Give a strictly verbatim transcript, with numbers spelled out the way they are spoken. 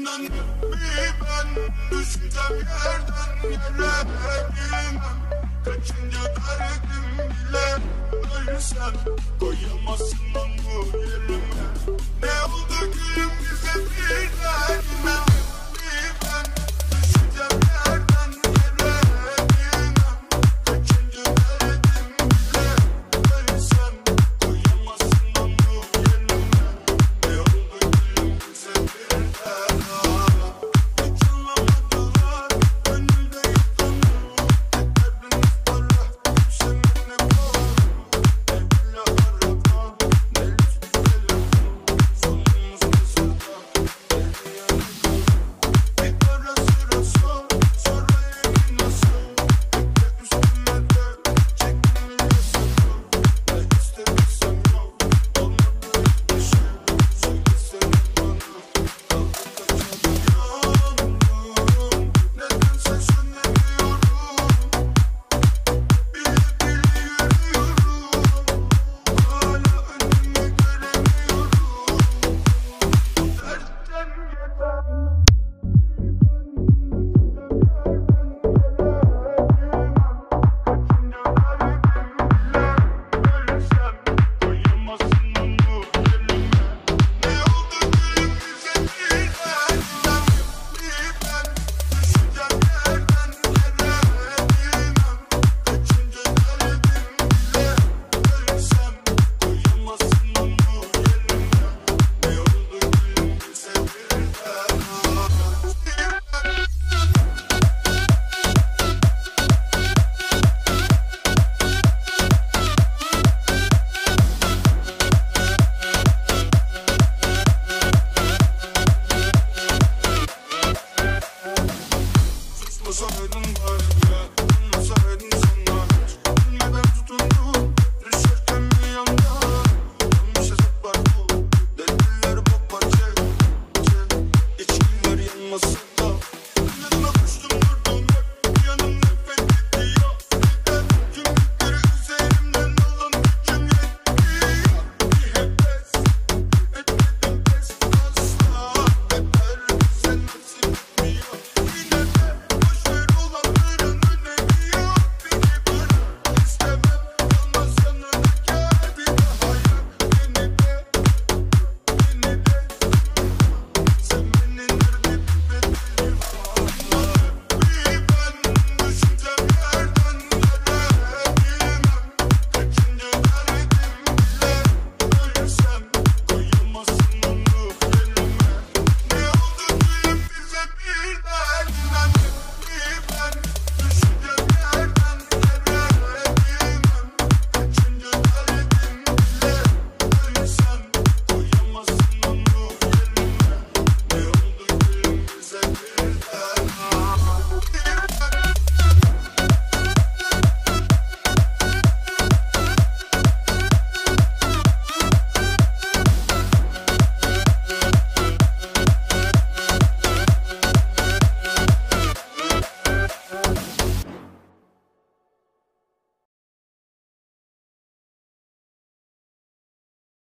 Senden mi ben düşeceğim yerden yere bilmem. Kaçıncı derdim bile ölsem koyamazsın onu yerime. Ne oldu gülüm bize birden bilmem mi ben düşeceğim yerden yere bilmem. Kaçıncı derdim bile ölsem koyamazsın onu yerime. Ne oldu gülüm bize birden. Susmasaydın böyle, anlasaydın sana. Bilmeden tutundum, düşerken bir yanda. Yanlış hesaplar bu, dediler baba çek, çek. İçkiler yanmasın.